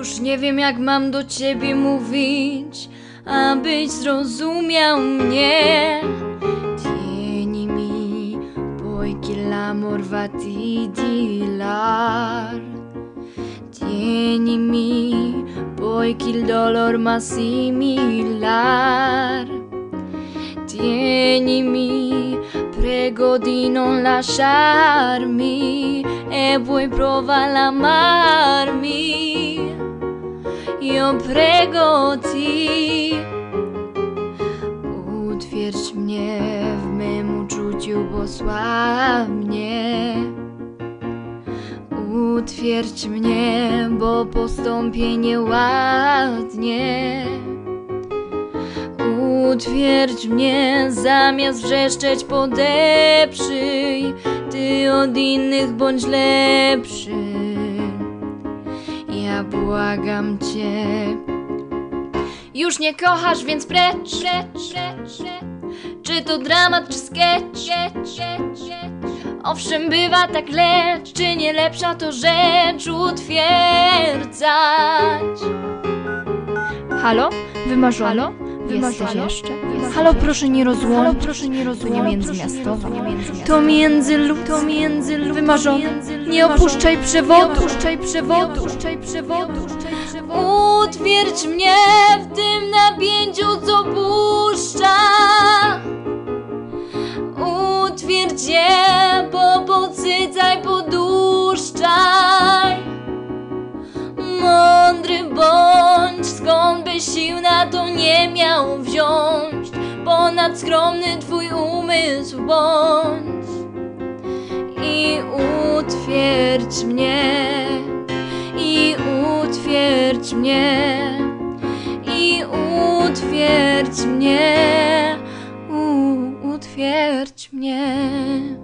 Już nie wiem, jak mam do ciebie mówić, abyś zrozumiał mnie. Tienimi, poiché l'amor va ti dilar. Tienimi, poiché il dolor m'ha similar. Tienimi, prego di non lasciarmi e vuoi provare a amarmi. Io prego ti, utwierdź mnie w mym uczuciu, posłał mnie. Utwierdź mnie, bo postąpię nieładnie. Utwierdź mnie, zamiast wrzeszczeć podeprzyj. Ty od innych bądź lepszy. Ja błagam cię. Już nie kochasz, więc precz. Czy to dramat, czy sketch? Owszem, bywa tak, lecz czy nie lepsza to rzecz utwierdzać? Halo? Wymarzony? Halo? Jesteś jeszcze? Halo, proszę nie rozłączyć. To nie międzymiastowe. To między wymarzony. Nie opuszczaj przewodu. Utwierdź mnie w tym napięciu, co puszcza. Utwierdź je, podsycaj, poduszczaj. Mądry bądź, skąd byś sił na to nie miał wziąć. Ponad skromny twój umysł bądź. I utwierdź mnie, i utwierdź mnie, i utwierdź mnie, utwierdź mnie.